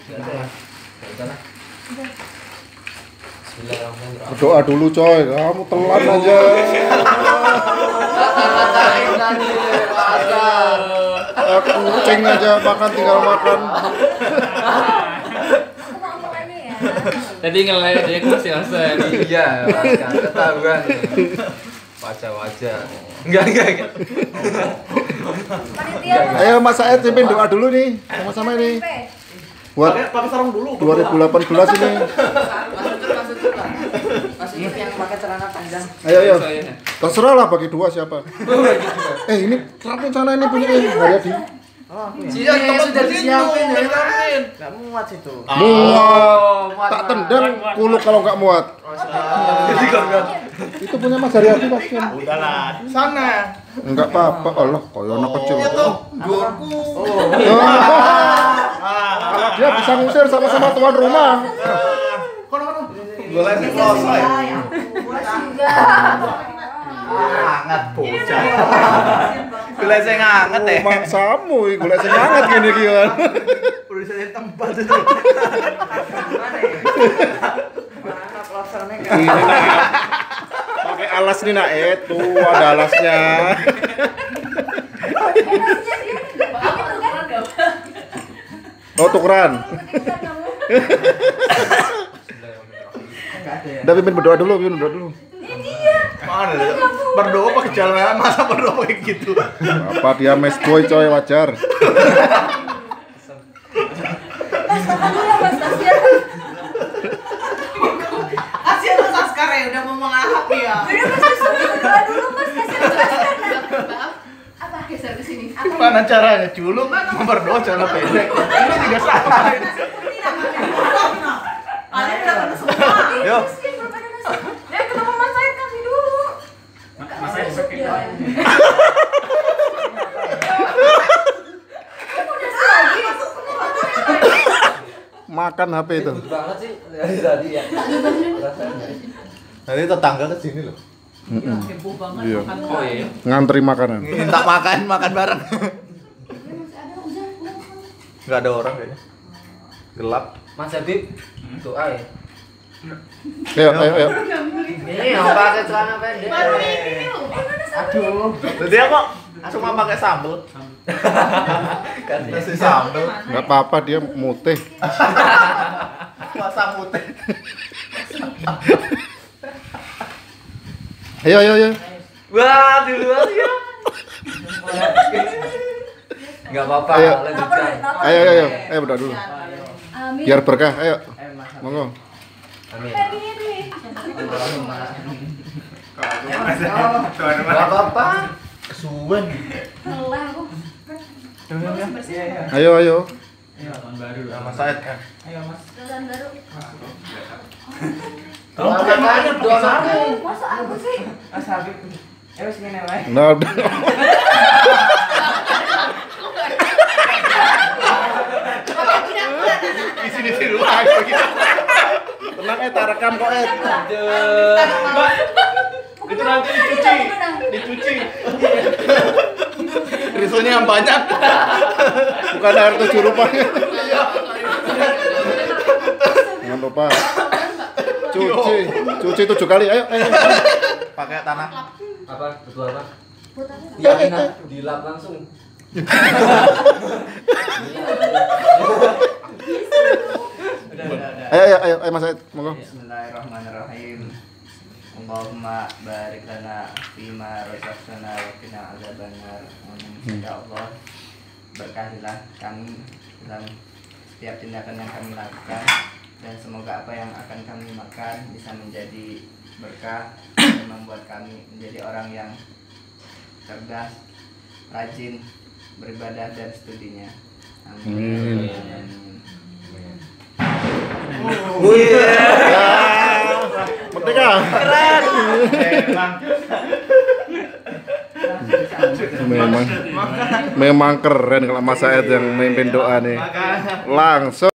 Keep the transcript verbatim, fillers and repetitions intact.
Berdoa dulu coy, kamu telan aja. Aku kucing aja makan tinggal makan. Tadi ngeliat dia masih alasan. Iya, kan ketahuan. Wajah-wajah. Enggak, enggak, enggak. Ayo Mas Said pimpin doa dulu nih, sama-sama ini. Buat pakai sarung dulu. dua ribu delapan belas ini. Masih yang pakai celana panjang. Ayo ayo. Terserah lah bagi dua siapa. Eh ini rapiin sana ini punya eh Haryadi. Oh, aku Iya, teman sudah disiapin ya. Disiapin. Enggak muat itu. Muat. Tak tendang kuluk kalau nggak muat. Itu punya Mas Haryadi pasti. Udahlah, sana. Enggak apa-apa, Allah, koyo anak kecil. Itu gorku. Kalau dia bisa ngusir sama-sama tuan rumah. Kono-kono. Boleh sih selesai. Hangat bocah. Gula sing hangat ya. Maksamu, gula sing hangat gini kian. Perlu saya tempat itu. Mana pelaksanaannya Ini pakai alas nih nak, itu ada alasnya. Oh tukeran. Udah pimpin berdoa dulu, pimpin berdoa dulu. Mana deh? Berdoa pakai jalan masa berdoa kayak gitu. Apa dia mes boy coy wajar. Kasihan Mas Askar ya udah mau melahap ya. Udah Mas berdoa dulu Mas, kasihan Mas Askar. Apa geser ke sini? Gimana caranya? Culuk mau berdoa celana pendek. Ini juga sama. Kalian udah kena semua. Yo. Ya ketemu Mas Said kasih dulu. Mas Said pakai Makan H P itu. Banget sih dari tadi ya. Nanti tetangga ke sini loh. Heboh banget Iya. makan. Oh iya. Ngantri makanan. Minta makan, makan bareng. Enggak ada orang kayaknya. Gelap. Mas Habib, doa ya. Ayo ayo ayo. Ini yang pakai celana pendek. Aduh. Jadi kok cuma pakai sambel. Kasih sambel. Enggak apa-apa dia mutih. Masa putih. Ayo ayo ayo. Wah, duluan ya. Enggak apa-apa, Ayo. lanjutkan. Ayo ayo ayo. Ayo berdoa dulu. Amin. Biar berkah. Ayo. Monggo. Amin. Enggak Enggak apa-apa. Kesuwen. Lelah aku. Ayo ayo. Tahun baru. Nama Said kan. Jalan baru. Doa makanya doa kamu. Masa aku sih? Mas Habib. Eh wis ngene wae. Nah, udah. Di sini sini dulu aja gitu. Tenang eh tarekam kok eh. Itu nanti dicuci. Dicuci. Risunya yang banyak. Bukan air tujuh rupanya. Jangan lupa. Cuci, cuci tujuh kali. Ayo, ayo. Pakai tanah. Apa? Betul apa? Buat apa? Yakin ah, dilap langsung. Ayo, ayo, ayo, ayo Mas Said, monggo. Bismillahirrahmanirrahim. Allahumma barik lana fima razaqtana wa qina adzabannar. Amin. Ya Allah, berkahilah kami dalam setiap tindakan yang kami lakukan dan semoga apa yang akan kami makan bisa menjadi berkah dan membuat kami menjadi orang yang cerdas, rajin beribadah dan studinya. Amin. Amin. Merdeka. Memang memang keren kalau Mas Said yang memimpin doa nih. Langsung